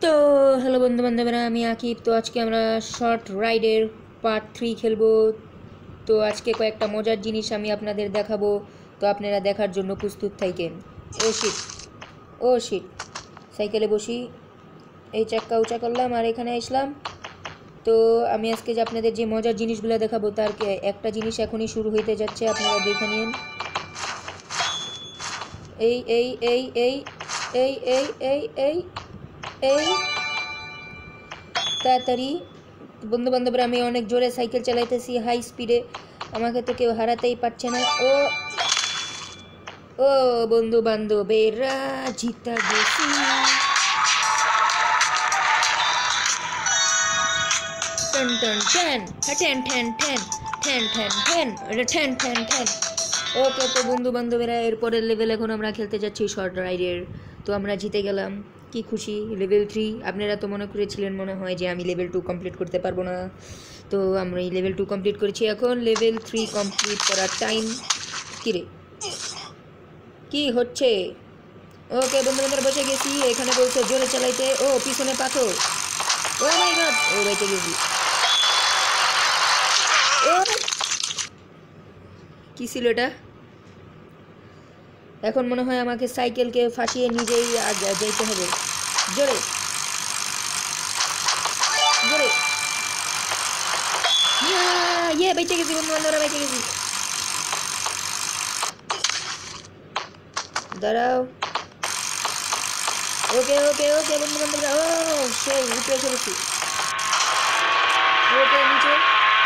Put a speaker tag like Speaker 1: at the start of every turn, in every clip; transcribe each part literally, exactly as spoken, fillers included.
Speaker 1: তো হ্যালো বন্ধু বান্ধবরা, আমি আকিব। তো আজকে আমরা শর্ট রাইডের পার্ট থ্রি খেলবো। তো আজকে কয়েকটা মজার জিনিস আমি আপনাদের দেখাবো, তো আপনারা দেখার জন্য প্রস্তুত থাকেন। ও শিট ও শিট সাইকেলে বসি, এই চাক্কা উঁচা করলাম আর এখানে আসলাম। তো আমি আজকে যে আপনাদের যে মজার জিনিসগুলো দেখাবো তার একটা জিনিস এখনই শুরু হইতে যাচ্ছে, আপনারা দেখে নিন। এই এই এই এই এই এই এই এই এই তাড়াতাড়ি বন্ধু বান্ধবরা, আমি অনেক জোরে সাইকেল চালাইতেছি, হাই স্পিডে, আমাকে তো কেউ হারাতেই পারছে না। ও ও বন্ধু বান্ধবেরা, জিতা গেছি। Ten ten ten ten ten ten ten ten ten ten ten ten okay. তো বন্ধু বান্ধবেরা, এরপরের লেভেল এখন আমরা খেলতে যাচ্ছি শর্ট রাইডের। তো আমরা জিতে গেলাম, কি খুশি। লেভেল থ্রি, আপনারা তো মনে করেছিলেন মনে হয় যে আমি লেভেল টু কমপ্লিট করতে পারবো না, তো আমরা এই লেভেল টু কমপ্লিট করেছি। এখন লেভেল থ্রি কমপ্লিট করার টাইম। কী রে, কি হচ্ছে? ওকে বন্ধু বান্ধব, বসে গেছি। এখানে বলছে জোরে চালাইতে। ও পিছনে পাথর, ও মাই গড, ও বাইতে গেছি। ও কি ছিল এটা? এখন মনে হয় আমাকে সাইকেলকে ফাঁসিয়ে নিজেই যাইতে হবে। জোরে জোরে, ইয়ে বেঁচে গেছি বন্ধু বান্ধবরা, বেঁচে গেছি। দাঁড়াও, ওকে ওকে ওকে বন্ধু বান্ধবরা, ও সেই উপরে চলেছি। ওকে নিচে,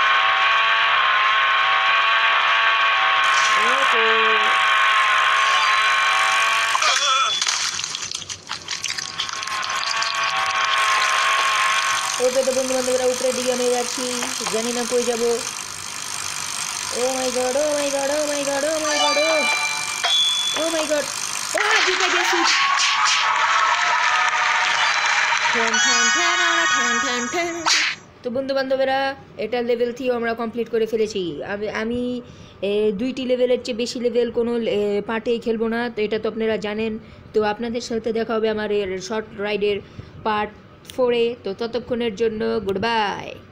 Speaker 1: ওকে ওকে। তো বন্ধু বান্ধবরা, উপরের দিকে আমি যাচ্ছি, জানি না কই যাব। Oh my god oh my god oh my god oh my god oh my god, ও জিতে গেছি। তো বন্ধু বান্ধবেরা, এটা লেভেল থ্রি আমরা কমপ্লিট করে ফেলেছি। আমি আমি দুইটি লেভেলের চেয়ে বেশি লেভেল কোনো পার্টেই খেলবো না, তো এটা তো আপনারা জানেন। তো আপনাদের সাথে দেখা হবে আমার শর্ট রাইডের পার্ট ফোরে। তো ততক্ষণের জন্য গুড বাই।